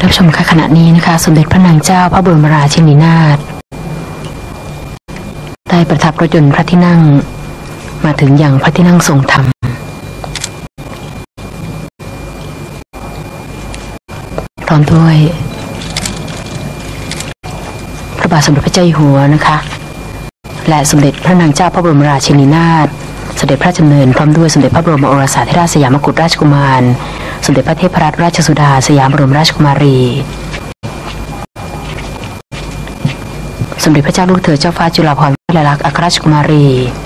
ท่านผู้ชมค่ะขณะนี้นะคะสมเด็จพระนางเจ้าพระบรมราชินีนาถได้ประทับรถยนต์พระที่นั่งมาถึงยังพระที่นั่งทรงธรรมพร้อมด้วยพระบาทสมเด็จพระเจ้าอยู่หัวนะคะและสมเด็จพระนางเจ้าพระบรมราชินีนาถเสด็จพระราชดำเนินพร้อมด้วยสมเด็จพระบรมโอรสาธิราชสยามกุฎราชกุมารสมเด็จพระเทพรัตนราชสุดาสยามบรมราชกุมารีสมเด็จพระเจ้าลูกเธอเจ้าฟ้าจุฬาภรณ์วลัยลักษณ์อัครราชกุมารี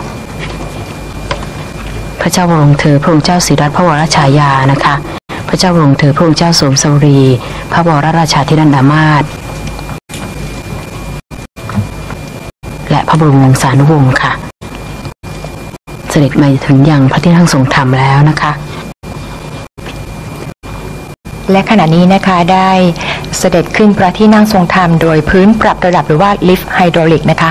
พระเจ้าวรวงเธอพระองค์เจ้าศรีรัตนพระวรชายานะคะพระเจ้าวรวงเธอพระองค์เจ้าสมสวรีพระวรราชาธินันดามาศและพระบรมวงศานุวงศ์ค่ะเสด็จมาถึงยังพระที่นั่งทรงธรรมแล้วนะคะและขณะนี้นะคะได้เสด็จขึ้นพระที่นั่งทรงธรรมโดยพื้นปรับระดับหรือว่าลิฟต์ไฮดรอลิกนะคะ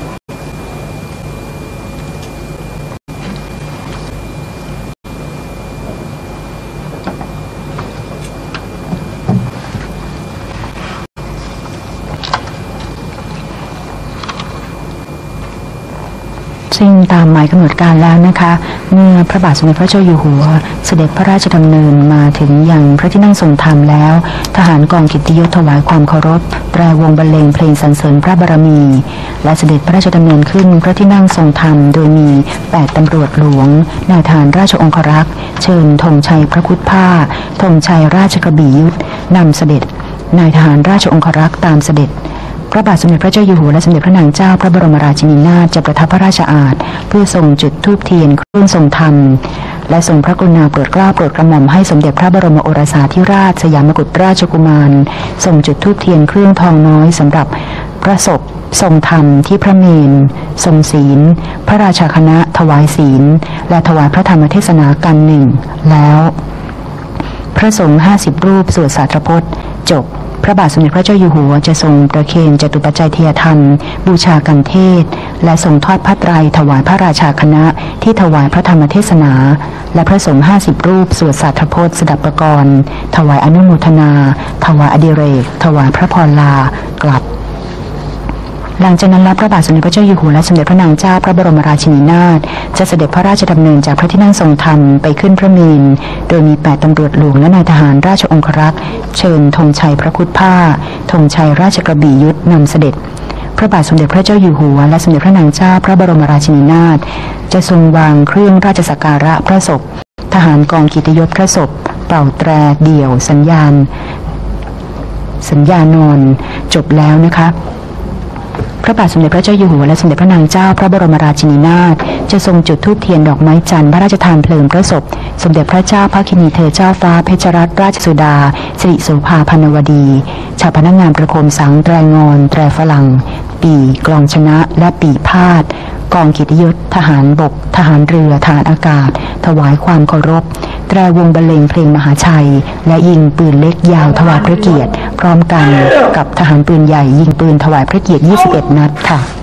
ซึ่งตามหมายกำหนดการแล้วนะคะเมื่อพระบาทสมเด็จพระเจ้าอยู่หัวเสด็จพระราชดำเนินมาถึงยังพระที่นั่งทรงธรรมแล้วทหารกองกิตติยศถวายความเคารพแตรวงบรรเลงเพลงสรรเสริญพระบารมีและเสด็จพระราชดำเนินขึ้นพระที่นั่งทรงธรรมโดยมี8ตำรวจหลวงนายทหารราชองครักษ์เชิญธงชัยพระพุทธผ้าธงชัยราชกระบี่ยุทธนำเสด็จนายทหารราชองครักษ์ตามเสด็จพระบาทสมเด็จพระเจ้าอยู่หัวและสมเด็จพระนางเจ้าพระบรมราชินีนาถจะประทับพระราชอาสน์เพื่อทรงจุดธูปเทียนเครื่องทรงธรรมและทรงพระกรุณาโปรดเกล้าโปรดกระหม่อมให้สมเด็จพระบรมโอรสาธิราชสยามกุฎราชกุมารทรงจุดธูปเทียนเครื่องทองน้อยสำหรับพระศพทรงธรรมที่พระเมรุทรงศีลพระราชาคณะถวายศีลและถวายพระธรรมเทศนากันหนึ่งแล้วพระสงฆ์50รูปสวดสาธรพจน์จบพระบาทสมเด็จพระเจ้าอยู่หัวจะทรงประเคนจตุปัจจัยเทียธรรมบูชากันเทศและทรงทอดผ้าไตรถวายพระราชาคณะที่ถวายพระธรรมเทศนาและพระสงฆ์50รูปสวดสาธรพจน์สดับประกรณ์ถวายอนุโมทนาถวายอดิเรกถวายพระพรลากลับหลังจากนั้นพระบาทสมเด็จพระเจ้าอยู่หัวและสมเด็จพระนางเจ้าพระบรมราชินีนาถจะเสด็จพระราชดำเนินจากพระที่นั่งทรงธรรมไปขึ้นพระเมรุโดยมี8ตำรวจหลวงและนายทหารราชองครักษ์เชิญธงชัยพระพุทธผ้าธงชัยราชกระบี่ยุทธนำเสด็จพระบาทสมเด็จพระเจ้าอยู่หัวและสมเด็จพระนางเจ้าพระบรมราชินีนาถจะทรงวางเครื่องราชสักการะพระศพทหารกองกิตติยศพระศพเป่าแตรเดี่ยวสัญญานอนจบแล้วนะคะพระบาทสมเด็จพระเจ้าอยู่หัวและสมเด็จพระนางเจ้าพระบรมราชินีนาถจะทรงจุดธูปเทียนดอกไม้จันทร์พระราชทานเพลิงพระศพสมเด็จพระเจ้าพระคินีเธอเจ้าฟ้าเพชรรัตนราชสุดาสิริโสภาพรรณวดีชาวพนักงานประโคมสังแตรงอนแตรฝรั่งปีกลองชนะและปีพาดกองกิตติยศทหารบกทหารเรือทหารอากาศถวายความเคารพแตรวงบรรเลงเพลงมหาชัยและยิงปืนเล็กยาวถวายพระเกียรติพร้อมกันกับทหารปืนใหญ่ยิงปืนถวายพระเกียรติ21นัดค่ะ